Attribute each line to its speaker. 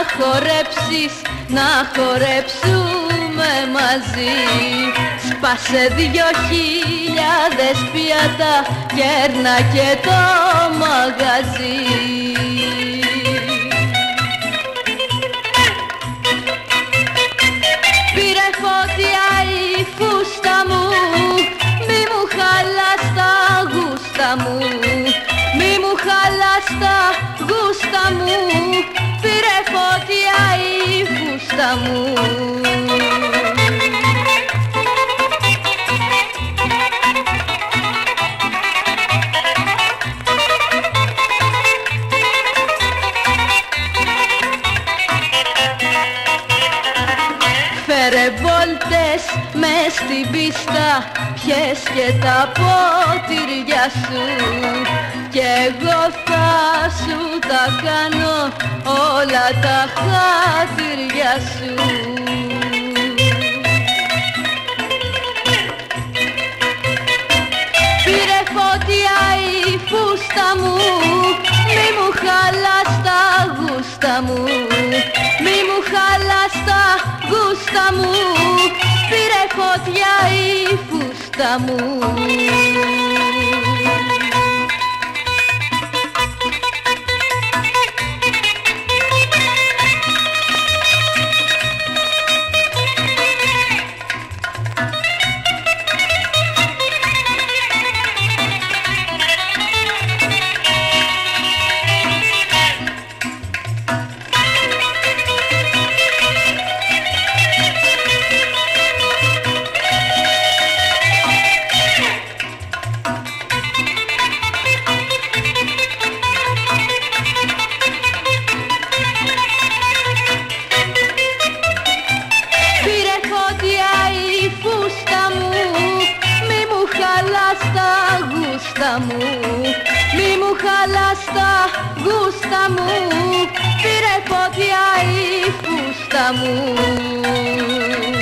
Speaker 1: χορέψεις, να χορέψουμε μαζί. Σπάσε 2.000 πιάτα, κέρνα και το μαγαζί. Πήρε φωτιά η φούστα μου, μη μου χαλάς τα γούστα μου, μη μου χαλάς τα γούστα μου. Πήρε φωτιά η φούστα μου. Φέρε βόλτες μες στην πίστα, πιες και τα ποτήρια σου, κι εγώ θα σου τα κάνω όλα τα χατήρια σου. Πήρε φωτιά η φούστα μου, μη μου χαλάς τα γούστα μου, μη μου χαλάς τα γούστα μου. Πήρε φωτιά η φούστα μου. Μου, μη μου χαλάς τα γούστα μου. Πήρε φωτιά η φούστα μου.